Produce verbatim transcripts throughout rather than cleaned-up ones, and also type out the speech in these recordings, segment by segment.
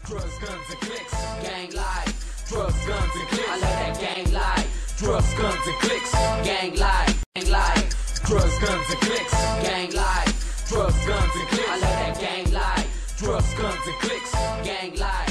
Drugs, guns and clicks, gang life. Drugs, guns and clicks, I love that gang life. Drugs, guns and clicks, gang life, gang life. Drugs, guns and clicks, gang life. Drugs, guns and clicks, I love that gang life. Drugs, guns and clicks, gang life.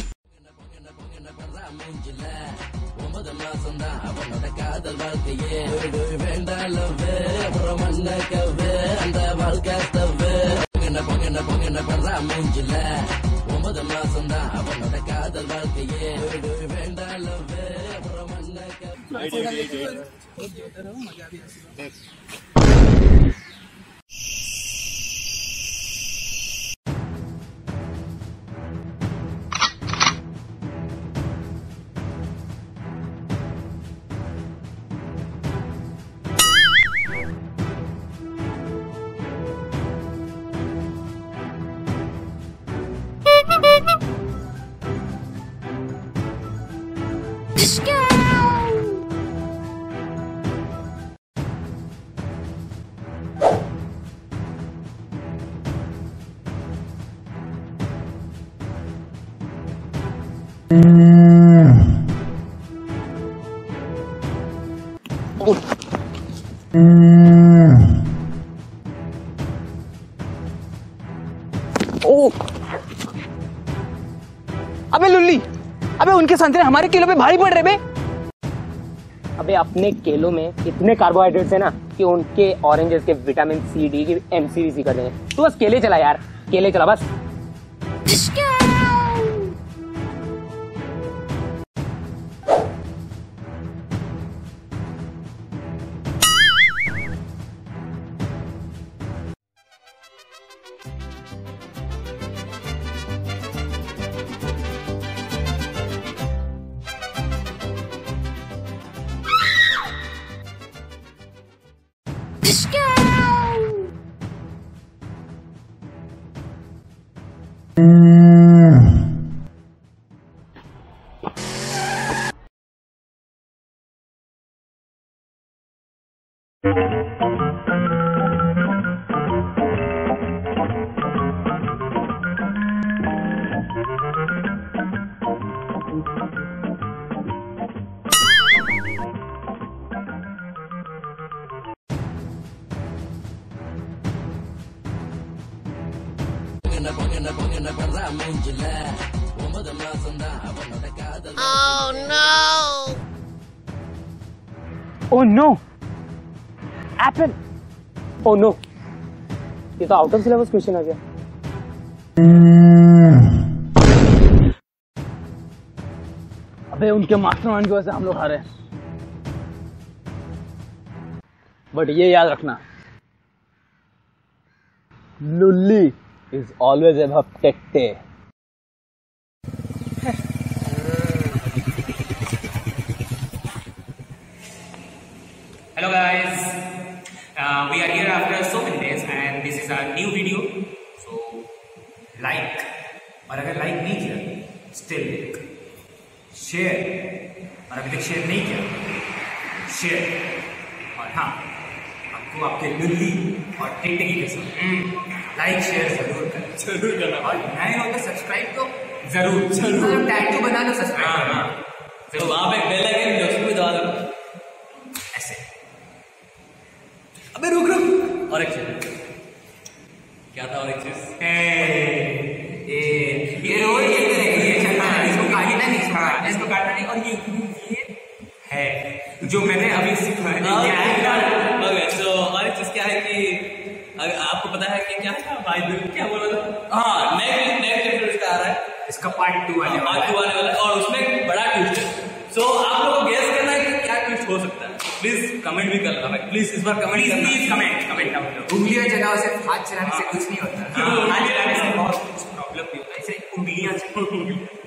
ओ, अबे लुल्ली, अबे उनके संतरे हमारे केलों पे भारी पड़ रहे बे। अबे अपने केलों में इतने कार्बोहाइड्रेट्स है ना कि उनके ऑरेंजेस के विटामिन सी डी की एम सी वी सी कर देंगे। तू बस केले चला यार, केले चला बस। Oh no! Oh no! Apple! Oh no! ये तो आउट ऑफ सिलेबस क्वेश्चन आ गया। अबे उनके मास्टरमाइंड की वजह से हम लोग हारे। बट ये याद रखना, लुल्ली is always above tete. Hello guys, uh, we are here after so many days and this is our new video. So like, और अगर like नहीं किया still like, share, और अभी तक share नहीं किया share, और हाँ आपको आपके लुल्ली और टिकटिकी के साथ लाइक शेयर जरूर करें, जरूर करना। और नए हो तो सब्सक्राइब तो जरूर जरूर टैटू बना लो सब्सक्राइब करना। तो वहां पे बेल आइकन जो उसको भी दबा दो ऐसे। अबे रुक रुक, और एक चीज क्या था? और एक चीज ये ये रोज ये करेंगे, ये चलता है, इसको काटना नहीं, इसको काटना इसको काटना नहीं। और ये ये है जो मैंने अभी सिखाया। तो और एक चीज क्या है कि अगर आपको पता है कि क्या था भाई क्या बोला था? हाँ, नेक्स्ट नेक्स्ट एपिसोड इसका आ रहा है, इसका पार्ट टू आने वाला पार्ट टू आने वाला है और उसमें एक बड़ा ट्विस्ट है। सो आप लोगों को गेस करना है कि क्या ट्विस्ट हो सकता है। प्लीज कमेंट भी करना भाई, प्लीज इस बार कमेंट करना, प्लीज कमेंट कमेंट डाउन करो। उंगलियों जगह से हाथ चलाने से कुछ नहीं होता, हाथ चलाने से बहुत कुछ प्रॉब्लम भी होता है, इसे उंगलियां